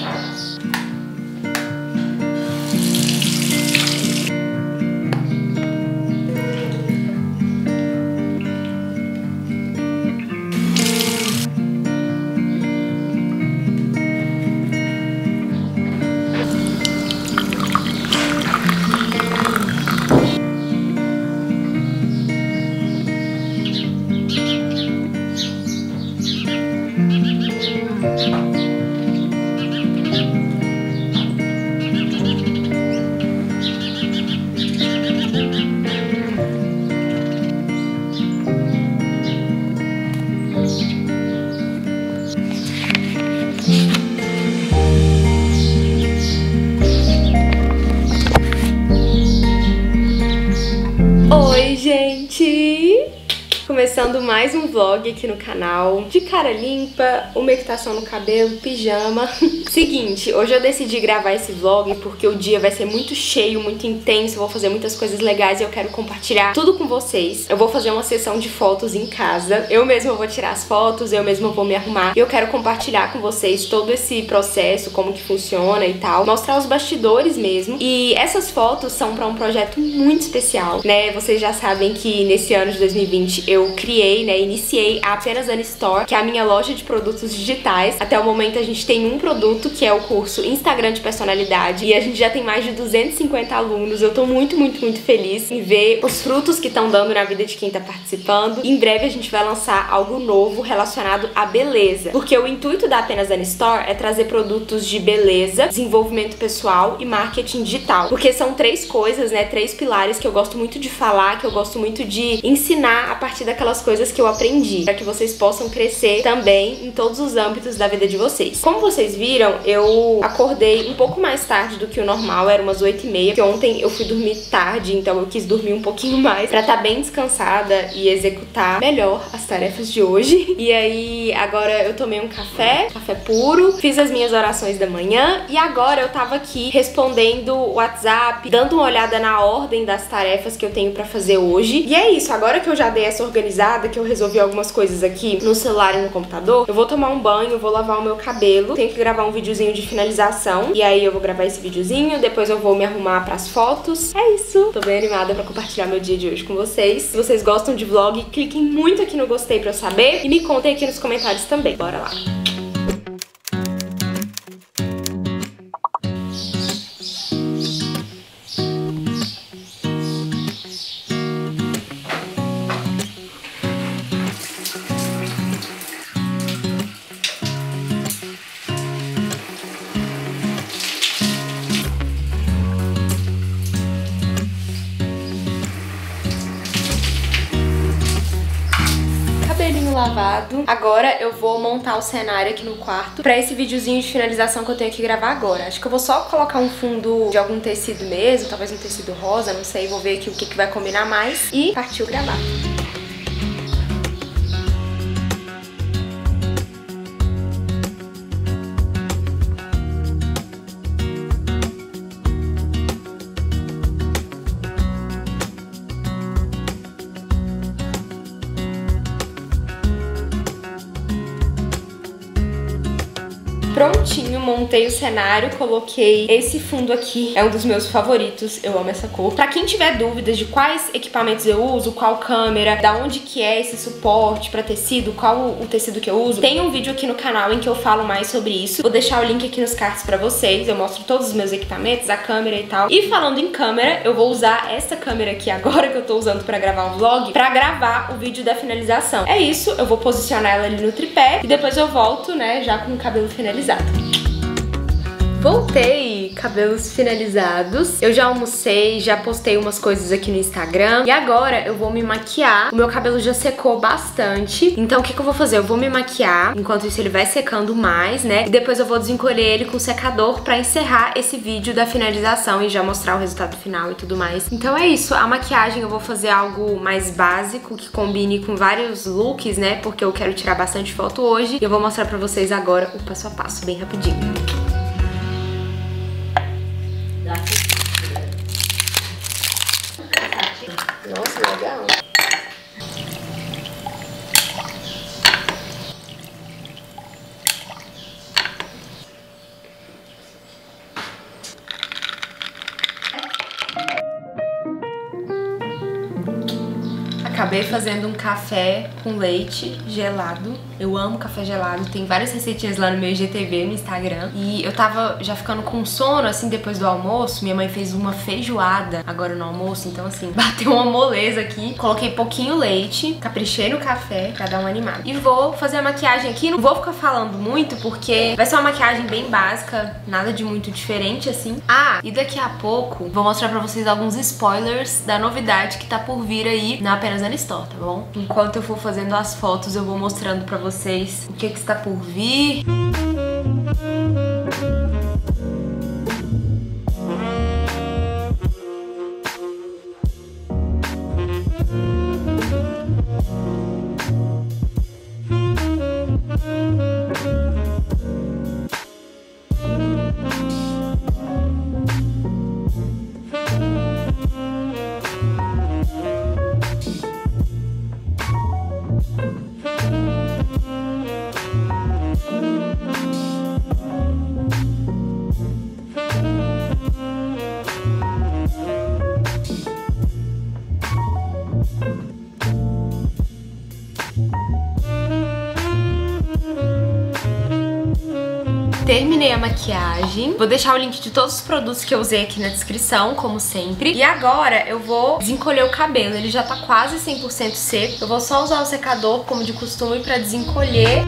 Oi, gente! Começando mais um vlog aqui no canal, de cara limpa, umectação no cabelo, pijama. Seguinte, hoje eu decidi gravar esse vlog porque o dia vai ser muito cheio, muito intenso, eu vou fazer muitas coisas legais e eu quero compartilhar tudo com vocês. Eu vou fazer uma sessão de fotos em casa, eu mesma vou tirar as fotos, eu mesma vou me arrumar e eu quero compartilhar com vocês todo esse processo, como que funciona e tal, mostrar os bastidores mesmo. E essas fotos são pra um projeto muito especial, né? Vocês já sabem que nesse ano de 2020 eu criei, né, iniciei a Apenas Ana Store, que é a minha loja de produtos digitais. Até o momento a gente tem um produto, que é o curso Instagram de Personalidade, e a gente já tem mais de 250 alunos. Eu tô muito feliz em ver os frutos que estão dando na vida de quem tá participando. Em breve a gente vai lançar algo novo relacionado à beleza, porque o intuito da Apenas Ana Store é trazer produtos de beleza, desenvolvimento pessoal e marketing digital, porque são três coisas, né, três pilares que eu gosto muito de falar, que eu gosto muito de ensinar a partir daquelas coisas que eu aprendi, para que vocês possam crescer também em todos os âmbitos da vida de vocês. Como vocês viram, eu acordei um pouco mais tarde do que o normal, era umas 8h30, porque ontem eu fui dormir tarde, então eu quis dormir um pouquinho mais pra estar bem descansada e executar melhor as tarefas de hoje. E aí, agora eu tomei um café puro, fiz as minhas orações da manhã e agora eu tava aqui respondendo o WhatsApp, dando uma olhada na ordem das tarefas que eu tenho pra fazer hoje. E é isso, agora que eu já dei essa organizada, que eu resolvi algumas coisas aqui no celular e no computador, eu vou tomar um banho, vou lavar o meu cabelo, tenho que gravar um videozinho de finalização, e aí eu vou gravar esse videozinho, depois eu vou me arrumar pras fotos. É isso, tô bem animada pra compartilhar meu dia de hoje com vocês. Se vocês gostam de vlog, cliquem muito aqui no gostei pra eu saber e me contem aqui nos comentários também. Bora lá! Cabelinho lavado. Agora eu vou montar o cenário aqui no quarto pra esse videozinho de finalização que eu tenho que gravar agora. Acho que eu vou só colocar um fundo de algum tecido mesmo, talvez um tecido rosa, não sei, vou ver aqui o que vai combinar mais e partiu gravar. Prontinho, montei o cenário, coloquei esse fundo aqui, é um dos meus favoritos, eu amo essa cor. Pra quem tiver dúvidas de quais equipamentos eu uso, qual câmera, da onde que é esse suporte pra tecido, qual o tecido que eu uso, tem um vídeo aqui no canal em que eu falo mais sobre isso. Vou deixar o link aqui nos cards pra vocês, eu mostro todos os meus equipamentos, a câmera e tal. E falando em câmera, eu vou usar essa câmera aqui agora que eu tô usando pra gravar um vlog, pra gravar o vídeo da finalização. É isso, eu vou posicionar ela ali no tripé e depois eu volto, né, já com o cabelo finalizado. Voltei, cabelos finalizados. Eu já almocei, já postei umas coisas aqui no Instagram. E agora eu vou me maquiar. O meu cabelo já secou bastante. Então o que eu vou fazer? Eu vou me maquiar. Enquanto isso ele vai secando mais, né? E depois eu vou desencolher ele com o secador pra encerrar esse vídeo da finalização e já mostrar o resultado final e tudo mais. Então é isso. A maquiagem eu vou fazer algo mais básico, que combine com vários looks, né? Porque eu quero tirar bastante foto hoje. E eu vou mostrar pra vocês agora o passo a passo, bem rapidinho. Nossa, legal. Acabei fazendo um café com leite gelado. Eu amo café gelado, tem várias receitinhas lá no meu IGTV, no Instagram. E eu tava já ficando com sono, assim, depois do almoço. Minha mãe fez uma feijoada agora no almoço, então assim, bateu uma moleza aqui. Coloquei pouquinho leite, caprichei no café pra dar uma animada. E vou fazer a maquiagem aqui, não vou ficar falando muito, porque vai ser uma maquiagem bem básica, nada de muito diferente, assim. Ah, e daqui a pouco vou mostrar pra vocês alguns spoilers da novidade que tá por vir aí na Apenas Ana Store, tá bom? Enquanto eu for fazendo as fotos, eu vou mostrando pra vocês o que está por vir. Terminei a maquiagem. Vou deixar o link de todos os produtos que eu usei aqui na descrição, como sempre. E agora eu vou desencolher o cabelo. Ele já tá quase 100% seco. Eu vou só usar o secador, como de costume, pra desencolher.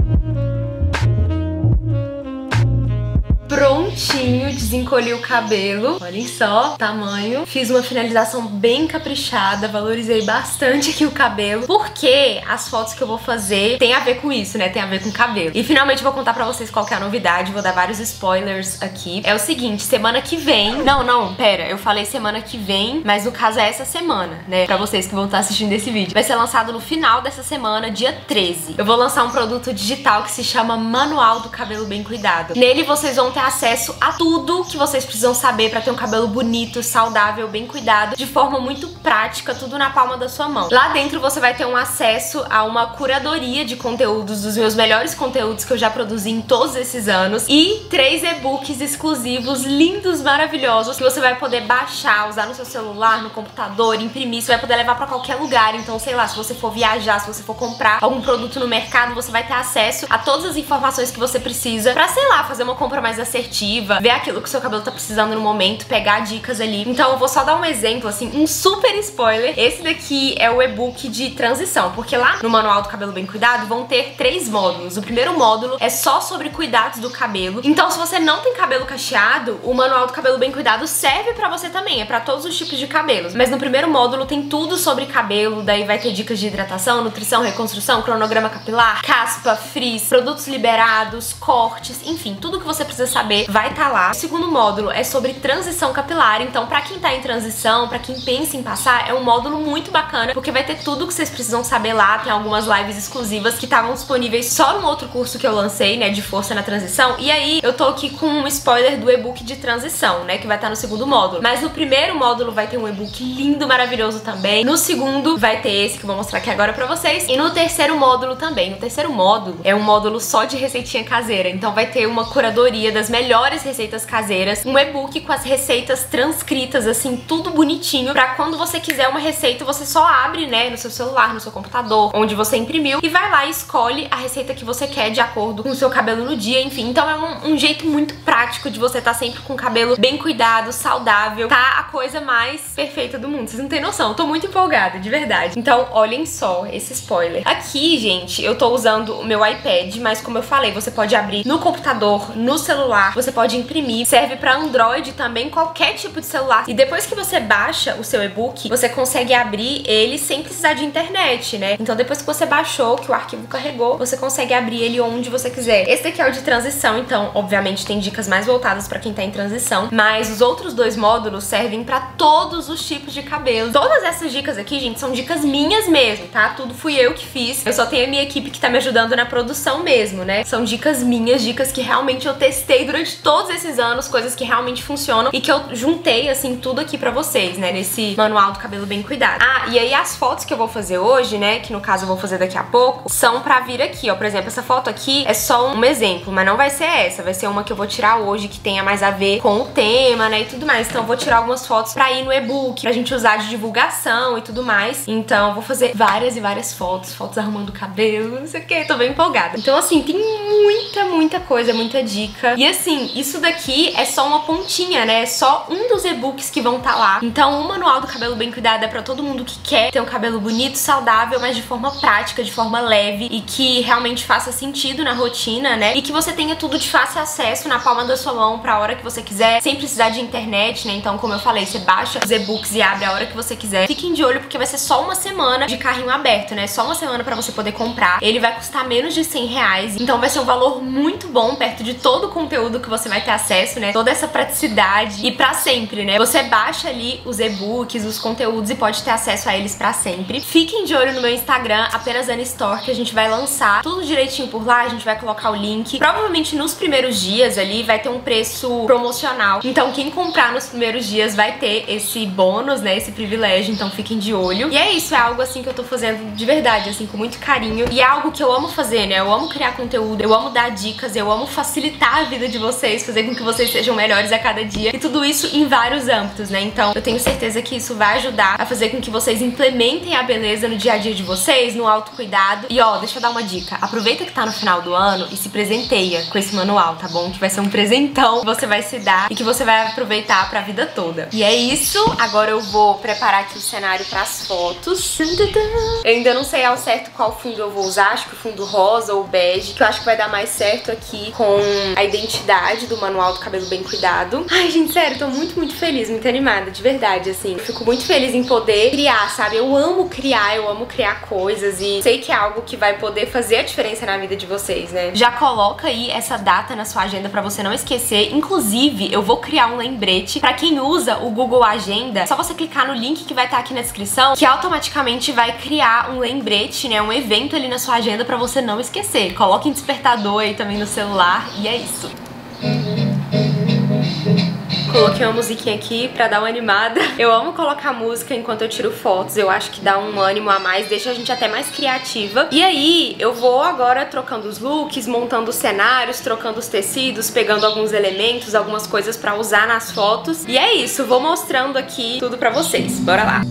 Prontinho, desencolhi o cabelo. Olhem só, tamanho. Fiz uma finalização bem caprichada, valorizei bastante aqui o cabelo, porque as fotos que eu vou fazer tem a ver com isso, né? Tem a ver com cabelo. E finalmente vou contar pra vocês qual que é a novidade, vou dar vários spoilers aqui. É o seguinte, semana que vem... Não, pera, eu falei semana que vem, mas no caso é essa semana, né? Pra vocês que vão estar assistindo esse vídeo. Vai ser lançado no final dessa semana, dia 13. Eu vou lançar um produto digital que se chama Manual do Cabelo Bem Cuidado. Nele vocês vão ter acesso a tudo que vocês precisam saber pra ter um cabelo bonito, saudável, bem cuidado, de forma muito prática, tudo na palma da sua mão. Lá dentro você vai ter um acesso a uma curadoria de conteúdos, dos meus melhores conteúdos que eu já produzi em todos esses anos, e 3 e-books exclusivos, lindos, maravilhosos, que você vai poder baixar, usar no seu celular, no computador, imprimir, você vai poder levar pra qualquer lugar. Então, sei lá, se você for viajar, se você for comprar algum produto no mercado, você vai ter acesso a todas as informações que você precisa pra, sei lá, fazer uma compra mais assertiva, ver aquilo que o seu cabelo tá precisando no momento, pegar dicas ali. Então eu vou só dar um exemplo, assim, um super spoiler. Esse daqui é o e-book de transição, porque lá no Manual do Cabelo Bem Cuidado vão ter 3 módulos. O primeiro módulo é só sobre cuidados do cabelo. Então se você não tem cabelo cacheado, o Manual do Cabelo Bem Cuidado serve pra você também, é pra todos os tipos de cabelos. Mas no primeiro módulo tem tudo sobre cabelo, daí vai ter dicas de hidratação, nutrição, reconstrução, cronograma capilar, caspa, frizz, produtos liberados, cortes, enfim, tudo que você precisa saber vai estar lá. O segundo módulo é sobre transição capilar, então pra quem tá em transição, pra quem pensa em passar, é um módulo muito bacana, porque vai ter tudo que vocês precisam saber lá. Tem algumas lives exclusivas que estavam disponíveis só no outro curso que eu lancei, né, de força na transição, e aí eu tô aqui com um spoiler do e-book de transição, né, que vai estar no segundo módulo. Mas no primeiro módulo vai ter um e-book lindo, maravilhoso também. No segundo vai ter esse que eu vou mostrar aqui agora pra vocês, e no terceiro módulo também. No terceiro módulo é um módulo só de receitinha caseira, então vai ter uma curadoria das melhores receitas caseiras, um e-book com as receitas transcritas, assim, tudo bonitinho, pra quando você quiser uma receita, você só abre, né, no seu celular, no seu computador, onde você imprimiu, e vai lá e escolhe a receita que você quer de acordo com o seu cabelo no dia, enfim. Então é um jeito muito prático de você estar sempre com o cabelo bem cuidado, saudável, tá a coisa mais perfeita do mundo. Vocês não têm noção, eu tô muito empolgada, de verdade. Então, olhem só esse spoiler. Aqui, gente, eu tô usando o meu iPad, mas como eu falei, você pode abrir no computador, no celular, você pode imprimir, serve pra Android também, qualquer tipo de celular. E depois que você baixa o seu e-book, você consegue abrir ele sem precisar de internet, né? Então depois que você baixou, que o arquivo carregou, você consegue abrir ele onde você quiser. Esse daqui é o de transição, então obviamente tem dicas mais voltadas pra quem tá em transição, mas os outros 2 módulos servem pra todos os tipos de cabelo. Todas essas dicas aqui, gente, são dicas minhas mesmo, tá? Tudo fui eu que fiz. Eu só tenho a minha equipe que tá me ajudando na produção mesmo, né? São dicas minhas, dicas que realmente eu testei durante todo todos esses anos, coisas que realmente funcionam e que eu juntei, assim, tudo aqui pra vocês, né, nesse manual do cabelo bem cuidado. Ah, e aí as fotos que eu vou fazer hoje, né, que no caso eu vou fazer daqui a pouco, são pra vir aqui, ó. Por exemplo, essa foto aqui é só um exemplo, mas não vai ser essa, vai ser uma que eu vou tirar hoje, que tenha mais a ver com o tema, né, e tudo mais. Então eu vou tirar algumas fotos pra ir no e-book, pra gente usar de divulgação e tudo mais. Então eu vou fazer várias e várias fotos arrumando o cabelo, não sei o que, tô bem empolgada. Então assim, tem muita coisa, muita dica. E assim, isso daqui é só uma pontinha, né, é só um dos e-books que vão estar lá. Então o manual do cabelo bem cuidado é pra todo mundo que quer ter um cabelo bonito, saudável, mas de forma prática, de forma leve e que realmente faça sentido na rotina, né, e que você tenha tudo de fácil acesso na palma da sua mão pra hora que você quiser, sem precisar de internet, né. Então, como eu falei, você baixa os e-books e abre a hora que você quiser. Fiquem de olho porque vai ser só uma semana de carrinho aberto, né, só uma semana pra você poder comprar. Ele vai custar menos de 100 reais, então vai ser um valor muito bom perto de todo o conteúdo que você vai ter acesso, né, toda essa praticidade e pra sempre, né. Você baixa ali os e-books, os conteúdos e pode ter acesso a eles pra sempre. Fiquem de olho no meu Instagram, apenas Ana Store, que a gente vai lançar tudo direitinho por lá, a gente vai colocar o link. Provavelmente nos primeiros dias ali vai ter um preço promocional, então quem comprar nos primeiros dias vai ter esse bônus, né, esse privilégio, então fiquem de olho. E é isso, é algo assim que eu tô fazendo de verdade, assim, com muito carinho, e é algo que eu amo fazer, né, eu amo criar conteúdo, eu amo dar dicas, eu amo facilitar a vida de vocês, fazer com que vocês sejam melhores a cada dia, e tudo isso em vários âmbitos, né, então eu tenho certeza que isso vai ajudar a fazer com que vocês implementem a beleza no dia a dia de vocês, no autocuidado. E ó, deixa eu dar uma dica, aproveita que tá no final do ano e se presenteia com esse manual, tá bom? Que vai ser um presentão que você vai se dar e que você vai aproveitar pra vida toda. E é isso, agora eu vou preparar aqui o cenário pras fotos. Eu ainda não sei ao certo qual fundo eu vou usar, acho que o fundo rosa ou bege, que eu acho que vai dar mais certo aqui com a identidade do manual do cabelo bem cuidado. Ai, gente, sério, tô muito feliz, muito animada, de verdade, assim. Eu fico muito feliz em poder criar, sabe? Eu amo criar coisas e sei que é algo que vai poder fazer a diferença na vida de vocês, né? Já coloca aí essa data na sua agenda pra você não esquecer. Inclusive, eu vou criar um lembrete pra quem usa o Google Agenda. É só você clicar no link que vai estar aqui na descrição, que automaticamente vai criar um lembrete, né? Um evento ali na sua agenda pra você não esquecer. Coloque em despertador aí também no celular e é isso. Coloquei uma musiquinha aqui pra dar uma animada. Eu amo colocar música enquanto eu tiro fotos. Eu acho que dá um ânimo a mais, deixa a gente até mais criativa. E aí, eu vou agora trocando os looks, montando os cenários, trocando os tecidos, pegando alguns elementos, algumas coisas pra usar nas fotos. E é isso, vou mostrando aqui tudo pra vocês. Bora lá!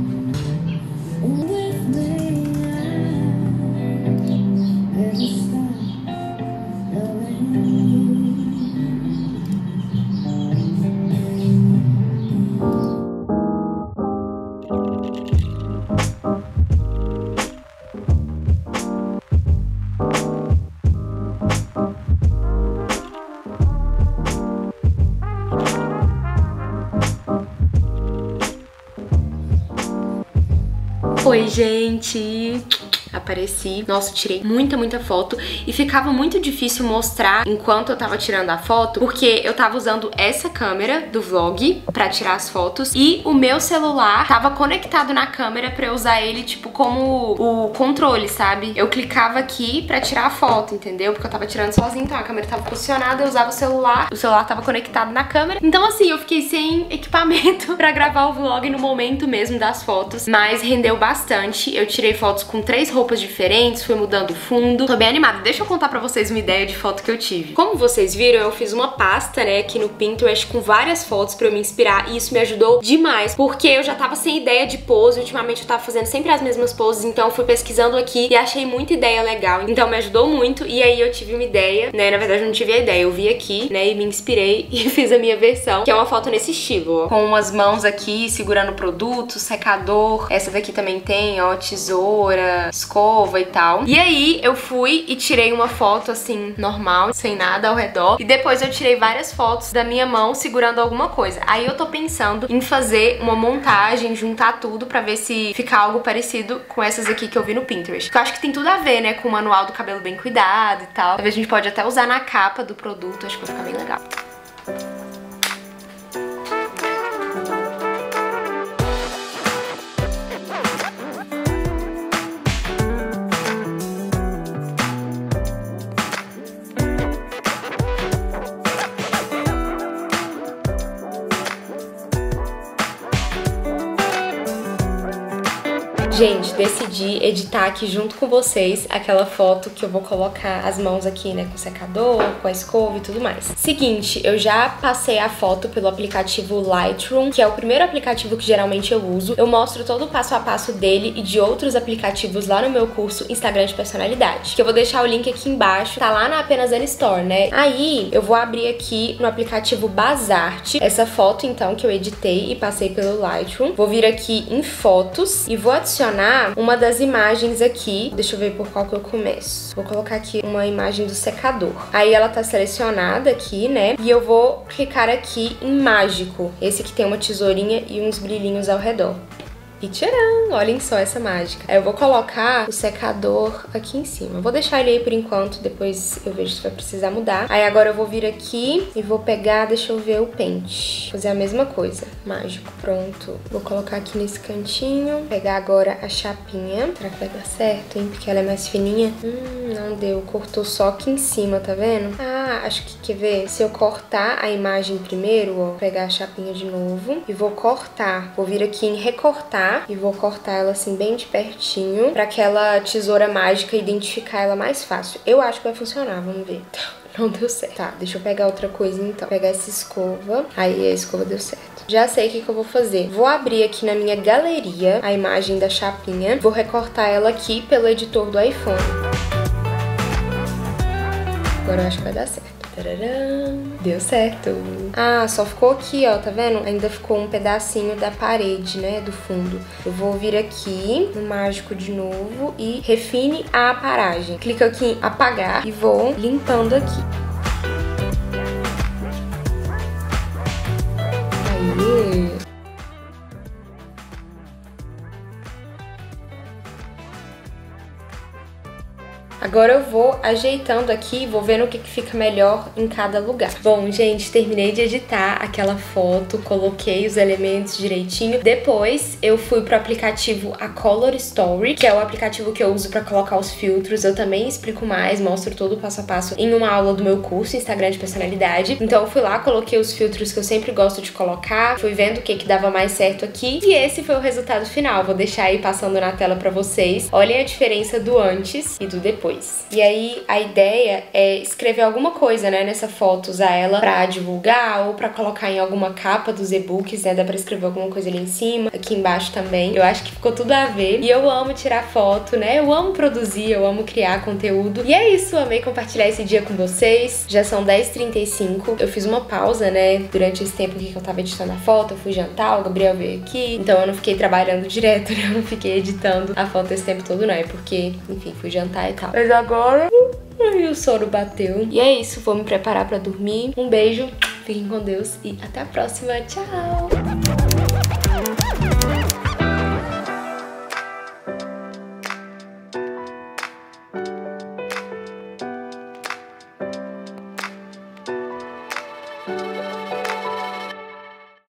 Oi, gente! Apareci. Nossa, tirei muita foto e ficava muito difícil mostrar enquanto eu tava tirando a foto, porque eu tava usando essa câmera do vlog pra tirar as fotos e o meu celular tava conectado na câmera pra eu usar ele, tipo, como o controle, sabe? Eu clicava aqui pra tirar a foto, entendeu? Porque eu tava tirando sozinha, então a câmera tava posicionada, eu usava o celular tava conectado na câmera. Então assim, eu fiquei sem equipamento pra gravar o vlog no momento mesmo das fotos, mas rendeu bastante. Eu tirei fotos com 3 roupas diferentes, fui mudando o fundo. Tô bem animada. Deixa eu contar pra vocês uma ideia de foto que eu tive. Como vocês viram, eu fiz uma pasta, né, aqui no Pinterest com várias fotos pra eu me inspirar e isso me ajudou demais, porque eu já tava sem ideia de pose. Ultimamente eu tava fazendo sempre as mesmas poses, então eu fui pesquisando aqui e achei muita ideia legal. Então me ajudou muito e aí eu tive uma ideia, né, na verdade eu não tive a ideia, eu vi aqui, né, e me inspirei e fiz a minha versão, que é uma foto nesse estilo, ó, com umas mãos aqui segurando o produto, secador. Essa daqui também tem, ó, tesoura, escova e tal. E aí eu fui e tirei uma foto assim, normal, sem nada ao redor. E depois eu tirei várias fotos da minha mão segurando alguma coisa. Aí eu tô pensando em fazer uma montagem, juntar tudo pra ver se fica algo parecido com essas aqui que eu vi no Pinterest. Que eu acho que tem tudo a ver, né, com o manual do cabelo bem cuidado e tal. Talvez a gente pode até usar na capa do produto, acho que vai ficar bem legal. Gente, decidi editar aqui junto com vocês aquela foto que eu vou colocar as mãos aqui, né, com o secador, com a escova e tudo mais. Seguinte, eu já passei a foto pelo aplicativo Lightroom, que é o primeiro aplicativo que geralmente eu uso. Eu mostro todo o passo a passo dele e de outros aplicativos lá no meu curso Instagram de Personalidade, que eu vou deixar o link aqui embaixo, tá lá na Apenas Ana Store, né? Aí, eu vou abrir aqui no aplicativo Bazart essa foto, então, que eu editei e passei pelo Lightroom. Vou vir aqui em fotos e vou adicionar uma das imagens aqui. Deixa eu ver por qual que eu começo. Vou colocar aqui uma imagem do secador. Aí ela tá selecionada aqui, né? E eu vou clicar aqui em mágico. Esse que tem uma tesourinha e uns brilhinhos ao redor. E tcharam! Olhem só essa mágica. Aí eu vou colocar o secador aqui em cima. Vou deixar ele aí por enquanto, depois eu vejo se vai precisar mudar. Aí agora eu vou vir aqui e vou pegar, deixa eu ver, o pente. Fazer a mesma coisa. Mágico. Pronto. Vou colocar aqui nesse cantinho. Pegar agora a chapinha. Será que vai dar certo, hein? Porque ela é mais fininha. Não deu. Cortou só aqui em cima, tá vendo? Ah, acho que, quer ver? Se eu cortar a imagem primeiro, ó, pegar a chapinha de novo e vou cortar. Vou vir aqui em recortar e vou cortar ela assim bem de pertinho pra aquela tesoura mágica identificar ela mais fácil. Eu acho que vai funcionar, vamos ver. Não deu certo. Tá, deixa eu pegar outra coisa então. Pegar essa escova. Aí a escova deu certo. Já sei o que eu vou fazer. Vou abrir aqui na minha galeria a imagem da chapinha. Vou recortar ela aqui pelo editor do iPhone. Agora eu acho que vai dar certo. Tararam. Deu certo. Ah, só ficou aqui, ó, tá vendo? Ainda ficou um pedacinho da parede, né, do fundo. Eu vou vir aqui no mágico de novo e refine a aparagem. Clica aqui em apagar e vou limpando aqui. Aí. Agora eu vou ajeitando aqui, vou vendo o que fica melhor em cada lugar. Bom, gente, terminei de editar aquela foto, coloquei os elementos direitinho. Depois eu fui pro aplicativo A Color Story, que é o aplicativo que eu uso pra colocar os filtros. Eu também explico mais, mostro todo o passo a passo em uma aula do meu curso Instagram de Personalidade. Então eu fui lá, coloquei os filtros que eu sempre gosto de colocar, fui vendo o que dava mais certo aqui e esse foi o resultado final. Vou deixar aí passando na tela pra vocês. Olhem a diferença do antes e do depois. E aí a ideia é escrever alguma coisa, né, nessa foto, usar ela pra divulgar ou pra colocar em alguma capa dos e-books, né, dá pra escrever alguma coisa ali em cima, aqui embaixo também. Eu acho que ficou tudo a ver e eu amo tirar foto, né, eu amo produzir, eu amo criar conteúdo. E é isso, amei compartilhar esse dia com vocês. Já são 10h35, eu fiz uma pausa, né, durante esse tempo que eu tava editando a foto, eu fui jantar, o Gabriel veio aqui, então eu não fiquei trabalhando direto, né, eu não fiquei editando a foto esse tempo todo não, é porque, enfim, fui jantar e tal. Mas agora o sono bateu. E é isso, vou me preparar pra dormir. Um beijo, fiquem com Deus e até a próxima. Tchau!